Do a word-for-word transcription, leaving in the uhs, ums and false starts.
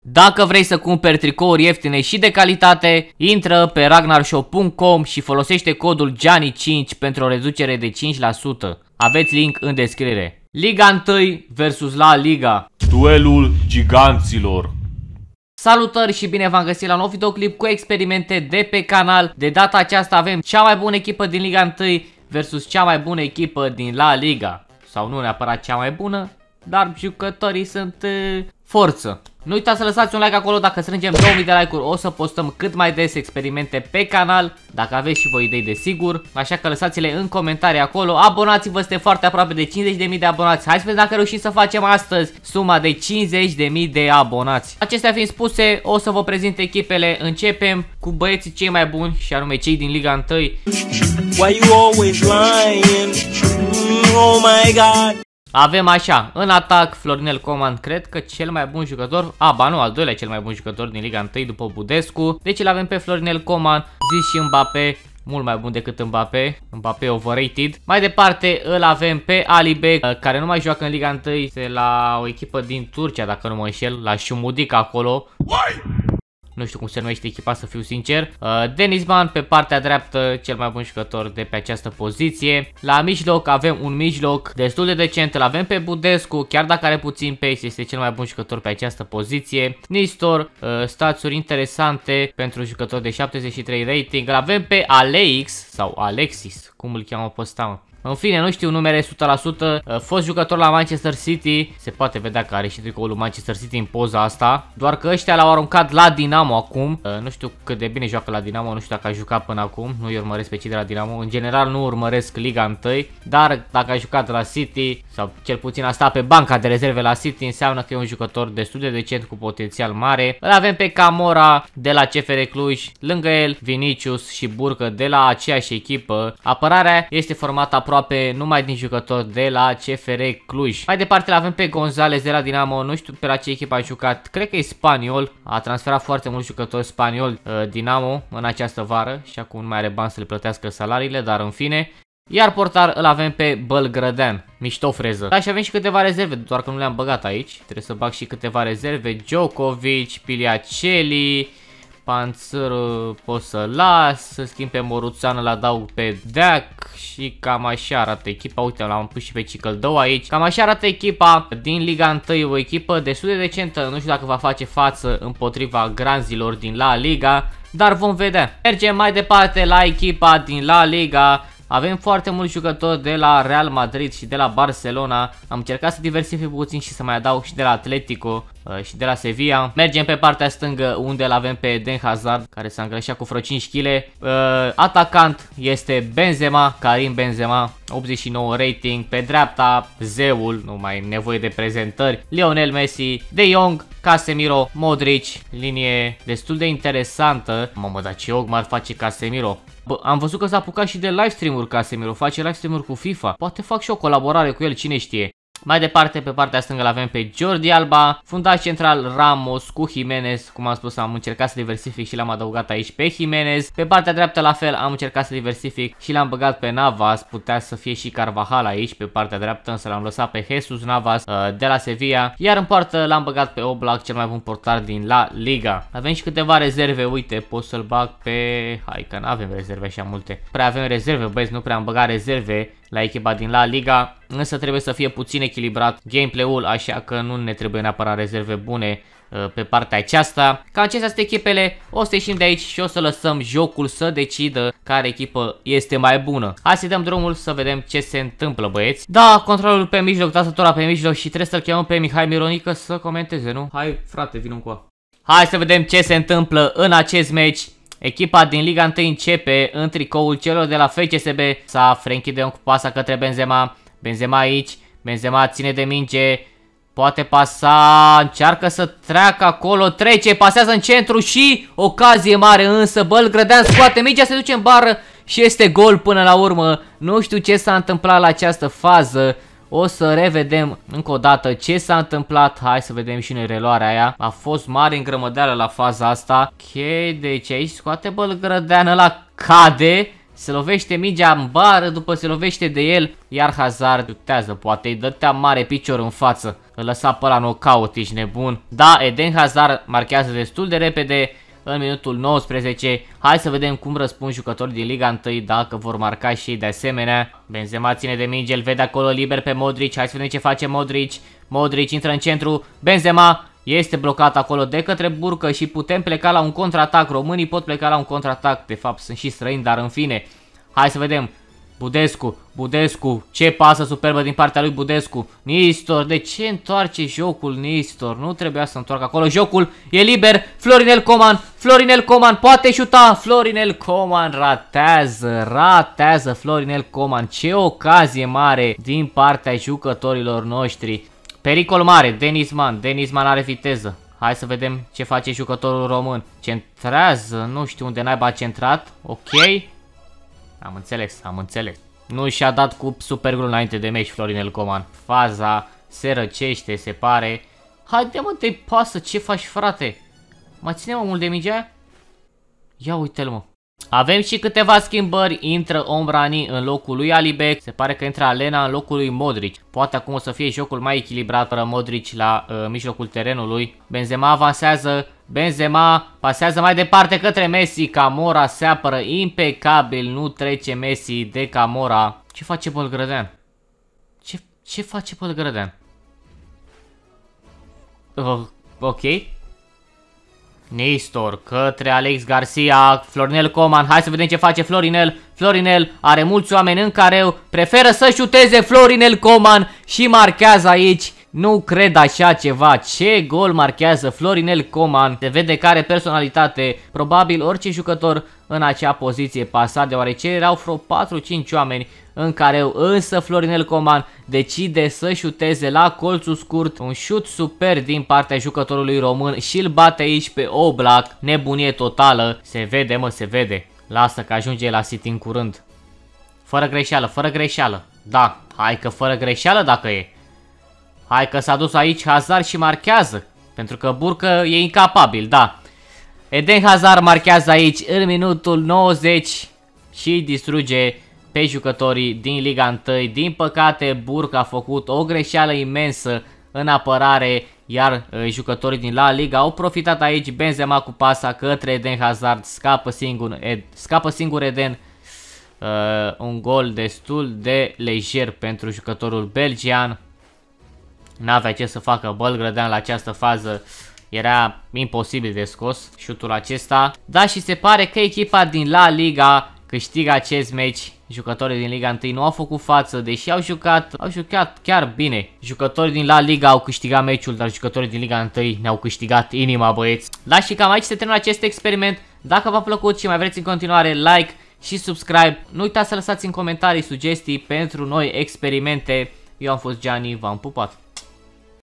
Dacă vrei să cumperi tricouri ieftine și de calitate, intră pe ragnarshop punct com și folosește codul Gianni cinci pentru o reducere de cinci la sută. Aveți link în descriere. Liga unu versus La Liga. Duelul giganților. Salutări și bine v-am găsit la un nou videoclip cu experimente de pe canal. De data aceasta avem cea mai bună echipă din Liga unu versus cea mai bună echipă din La Liga. Sau nu neapărat cea mai bună, dar jucătorii sunt uh, forță. Nu uitați să lăsați un like acolo. Dacă strângem două mii de like-uri o să postăm cât mai des experimente pe canal. Dacă aveți și voi idei, desigur. Așa că lăsați-le în comentarii acolo. Abonați-vă, este foarte aproape de cincizeci de mii de abonați. Hai să vedem dacă reușim să facem astăzi suma de cincizeci de mii de abonați. Acestea fiind spuse, o să vă prezint echipele. Începem cu băieții cei mai buni, și anume cei din Liga unu. Why you always lying? Oh my God. Avem așa, în atac Florinel Coman, cred că cel mai bun jucător, a, ba nu, al doilea cel mai bun jucător din Liga unu după Budescu. Deci îl avem pe Florinel Coman, zis și Mbappé, mult mai bun decât Mbappé, Mbappé overrated. Mai departe îl avem pe Ali Bek, care nu mai joacă în Liga unu, este la o echipă din Turcia, dacă nu mă înșel, la Șumudic acolo. Nu știu cum se numește echipa, să fiu sincer. uh, Denizman pe partea dreaptă, cel mai bun jucător de pe această poziție. La mijloc avem un mijloc destul de decent, îl avem pe Budescu, chiar dacă are puțin pace, este cel mai bun jucător pe această poziție. Nistor, uh, stațiuri interesante pentru jucător de șaptezeci și trei rating. Îl avem pe Alex sau Alexis, cum îl cheamă pe ăsta, mă? În fine, nu știu numere o sută la sută, fost jucător la Manchester City, se poate vedea că are și tricoul lui Manchester City în poza asta, doar că ăștia l-au aruncat la Dinamo acum. Nu știu cât de bine joacă la Dinamo, nu știu dacă a jucat până acum, nu-i urmăresc pe cei de la Dinamo, în general nu urmăresc Liga unu, dar dacă a jucat la City, sau cel puțin a stat pe banca de rezerve la City, înseamnă că e un jucător destul de decent cu potențial mare. Îl avem pe Camora de la C F R Cluj, lângă el Vinicius și Burcă de la aceeași echipă. Apărarea este formată aproape numai din jucători de la C F R Cluj. Mai departe îl avem pe González de la Dinamo, nu știu pe la ce echipă a jucat, cred că e spaniol, a transferat foarte mulți jucători spanioli uh, Dinamo în această vară și acum nu mai are bani să le plătească salariile, dar în fine. Iar portar îl avem pe Bălgrădean, mișto freză. Da, și avem și câteva rezerve, doar că nu le-am băgat aici, trebuie să bag și câteva rezerve. Djokovic, Piliaceli, Panțărul pot să las, să schimb pe Moruțan, îl adaug pe Deac și cam așa arată echipa. Uite, l-am pus și pe Cicăldău aici. Cam așa arată echipa din Liga unu, o echipă destul de decentă. Nu știu dacă va face față împotriva granzilor din La Liga, dar vom vedea. Mergem mai departe la echipa din La Liga. Avem foarte mulți jucători de la Real Madrid și de la Barcelona. Am încercat să diversific puțin și să mai adaug și de la Atletico uh, și de la Sevilla. Mergem pe partea stângă unde îl avem pe Eden Hazard, care s-a îngrășat cu vreo cinci kilograme. Uh, atacant este Benzema, Karim Benzema, optzeci și nouă rating. Pe dreapta zeul, nu mai am nevoie de prezentări, Lionel Messi, De Jong, Casemiro, Modric. Linie destul de interesantă. Mamă, dar ce og m-ar face Casemiro. Bă, am văzut că s-a apucat și de livestream-uri Casemiro, face livestream-uri cu FIFA. Poate fac și o colaborare cu el, cine știe. Mai departe, pe partea stângă l avem pe Jordi Alba, fundaș central Ramos cu Jimenez. Cum am spus, am încercat să diversific și l-am adăugat aici pe Jimenez. Pe partea dreaptă la fel am încercat să diversific și l-am băgat pe Navas. Putea să fie și Carvajal aici pe partea dreaptă, însă l-am lăsat pe Jesus Navas uh, de la Sevilla. Iar în poartă l-am băgat pe Oblak, cel mai bun portar din La Liga. Avem și câteva rezerve, uite, pot să-l bag pe... Hai că n-avem rezerve așa multe. Prea avem rezerve, băieți, nu prea am băgat rezerve la echipa din La Liga, însă trebuie să fie puțin echilibrat gameplay-ul, așa că nu ne trebuie neapărat rezerve bune uh, pe partea aceasta. Ca acestea sunt echipele, o să ieșim de aici și o să lăsăm jocul să decidă care echipă este mai bună. Hai să dăm drumul să vedem ce se întâmplă, băieți. Da, controlul pe mijloc, tastatura pe mijloc și trebuie să-l chemăm pe Mihai Mironică să comenteze, nu? Hai, frate, vină încoa. Hai să vedem ce se întâmplă în acest meci. Echipa din Liga unu începe în tricoul celor de la F C S B. Sa Frenkie de Jong cu pasa către Benzema. Benzema aici. Benzema ține de minge. Poate pasa. Încearcă să treacă acolo. Trece. Pasează în centru și ocazie mare însă. Bălgrădean scoate mingea, se duce în bară și este gol până la urmă. Nu știu ce s-a întâmplat la această fază. O să revedem încă o dată ce s-a întâmplat. Hai să vedem și noi reluarea aia. A fost mare îngrămădeală la faza asta. Ok, deci aici scoate Bălgrădean, ăla cade. Se lovește mingea în bară, după se lovește de el, iar Hazard șutează, poate îi dătea mare picior în față. Îl lăsa pe la knockout, ești nebun. Da, Eden Hazard marchează destul de repede în minutul nouăsprezece. Hai să vedem cum răspund jucătorii din Liga unu, dacă vor marca și ei de asemenea. Benzema ține de minge, îl vede acolo liber pe Modric. Hai să vedem ce face Modric. Modric intră în centru, Benzema este blocat acolo de către Burcă și putem pleca la un contraatac. Românii pot pleca la un contraatac, de fapt sunt și străini, dar în fine. Hai să vedem. Budescu, Budescu, ce pasă superbă din partea lui Budescu. Nistor, de ce întoarce jocul Nistor? Nu trebuia să întoarcă acolo jocul, e liber. Florinel Coman, Florinel Coman poate șuta. Florinel Coman ratează, ratează Florinel Coman. Ce ocazie mare din partea jucătorilor noștri. Pericol mare, Denizman, Denizman are viteză. Hai să vedem ce face jucătorul român. Centrează, nu știu unde naiba a centrat. Ok. Am înțeles, am înțeles. Nu și-a dat cu superglul înainte de meci Florinel Coman. Faza se răcește, se pare. Haide mă, te pasă, ce faci frate? Mai ține mă mult de mingea? Ia uite-l mă. Avem și câteva schimbări, intră Omrani în locul lui Alibek, se pare că intră Alena în locul lui Modric. Poate acum o să fie jocul mai echilibrat fără Modric la uh, mijlocul terenului. Benzema avansează, Benzema pasează mai departe către Messi, Camora se apără impecabil, nu trece Messi de Camora. Ce face Bălgrădean? Ce, ce face Bălgrădean? Uh, ok. Nistor către Alex Garcia, Florinel Coman, hai să vedem ce face Florinel. Florinel are mulți oameni în careu, preferă să șuteze Florinel Coman și marchează aici. Nu cred așa ceva, ce gol marchează Florinel Coman. Se vede că are personalitate, probabil orice jucător în acea poziție pasa, deoarece erau vreo patru cinci oameni în careu, însă Florinel Coman decide să șuteze la colțul scurt. Un șut super din partea jucătorului român și îl bate aici pe Oblak, nebunie totală. Se vede mă, se vede. Lasă că ajunge la City în curând. Fără greșeală, fără greșeală. Da, hai că fără greșeală dacă e. Hai că s-a dus aici Hazard și marchează. Pentru că Burcă e incapabil, da. Eden Hazard marchează aici în minutul nouăzeci și distruge pe jucătorii din Liga unu. Din păcate Burcă a făcut o greșeală imensă în apărare, iar uh, jucătorii din La Liga au profitat aici. Benzema cu pasa către Eden Hazard, scapă singur, Ed, scapă singur Eden. Uh, un gol destul de lejer pentru jucătorul belgian. N-avea ce să facă Bălgrădean la această fază. Era imposibil de scos șutul acesta. Da, și se pare că echipa din La Liga câștigă acest meci. Jucătorii din Liga unu nu au făcut față, deși au jucat, au jucat chiar bine. Jucătorii din La Liga au câștigat meciul, dar jucătorii din Liga unu ne-au câștigat inima, băieți. Da, și cam aici se termină acest experiment. Dacă v-a plăcut și mai vreți în continuare, like și subscribe. Nu uitați să lăsați în comentarii sugestii pentru noi experimente. Eu am fost Gianni, v-am pupat.